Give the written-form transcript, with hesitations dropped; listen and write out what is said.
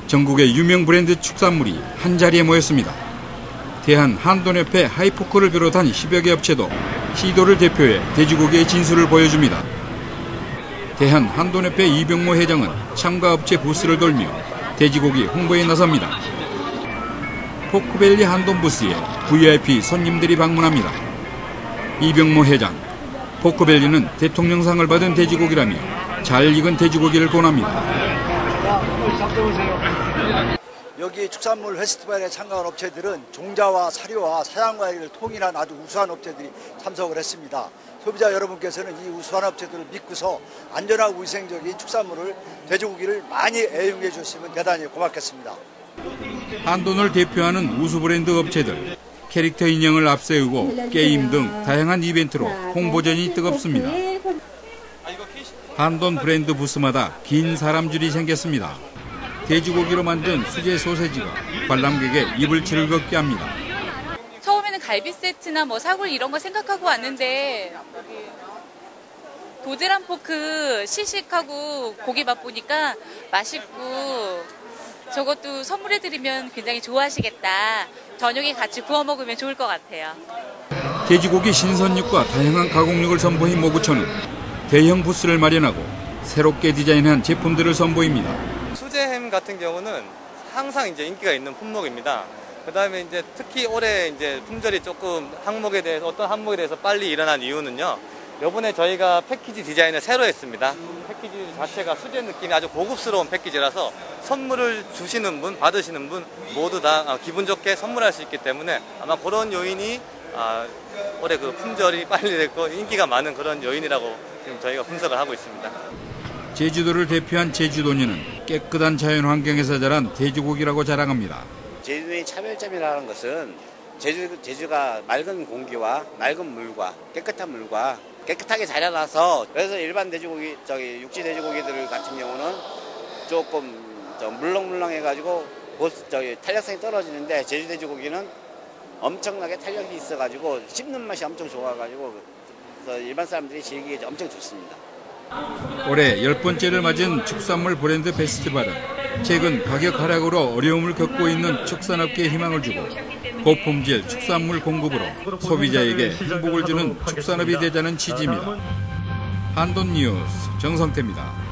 전국의 유명 브랜드 축산물이 한자리에 모였습니다. 대한한돈협회 하이포크를 비롯한 10여 개 업체도 시도를 대표해 돼지고기의 진수를 보여줍니다. 대한한돈협회 이병모 회장은 참가업체 부스를 돌며 돼지고기 홍보에 나섭니다. 포크밸리 한돈 부스에 VIP 손님들이 방문합니다. 이병모 회장, 포크밸리는 대통령상을 받은 돼지고기라며 잘 익은 돼지고기를 권합니다. 여기 축산물 페스티벌에 참가한 업체들은 종자와 사료와 사양관리를 통일한 아주 우수한 업체들이 참석을 했습니다. 소비자 여러분께서는 이 우수한 업체들을 믿고서 안전하고 위생적인 축산물을, 돼지고기를 많이 애용해 주시면 대단히 고맙겠습니다. 한돈을 대표하는 우수 브랜드 업체들, 캐릭터 인형을 앞세우고 게임 등 다양한 이벤트로 홍보전이 뜨겁습니다. 한돈 브랜드 부스마다 긴 사람줄이 생겼습니다. 돼지고기로 만든 수제 소세지가 관람객의 입을 즐겁게 합니다. 처음에는 갈비 세트나 사골 이런 거 생각하고 왔는데 도드람 포크 시식하고 고기 맛보니까 맛있고 저것도 선물해드리면 굉장히 좋아하시겠다. 저녁에 같이 구워 먹으면 좋을 것 같아요. 돼지고기 신선육과 다양한 가공육을 선보인 모구촌은 대형 부스를 마련하고 새롭게 디자인한 제품들을 선보입니다. 수제햄 같은 경우는 항상 인기가 있는 품목입니다. 그다음에 특히 올해 품절이 조금 어떤 항목에 대해서 빨리 일어난 이유는요. 이번에 저희가 패키지 디자인을 새로 했습니다. 패키지 자체가 수제 느낌이 아주 고급스러운 패키지라서 선물을 주시는 분, 받으시는 분 모두 다 기분 좋게 선물할 수 있기 때문에 아마 그런 요인이 올해 그 품절이 빨리 됐고 인기가 많은 그런 요인이라고 지금 저희가 분석을 하고 있습니다. 제주도를 대표한 제주도녀는 깨끗한 자연 환경에서 자란 돼지고기라고 자랑합니다. 제주도의 차별점이라는 것은 제주가 맑은 공기와 맑은 물과 깨끗한 물과 깨끗하게 자라나서 그래서 일반 돼지고기, 육지 돼지고기들 같은 경우는 조금 물렁물렁해가지고 탄력성이 떨어지는데 제주 돼지고기는 엄청나게 탄력이 있어가지고 씹는 맛이 엄청 좋아가지고 일반 사람들이 즐기기 엄청 좋습니다. 올해 10번째를 맞은 축산물 브랜드 페스티벌은 최근 가격 하락으로 어려움을 겪고 있는 축산업계에 희망을 주고 고품질 축산물 공급으로 소비자에게 행복을 주는 축산업이 되자는 취지입니다. 한돈 뉴스 정성태입니다.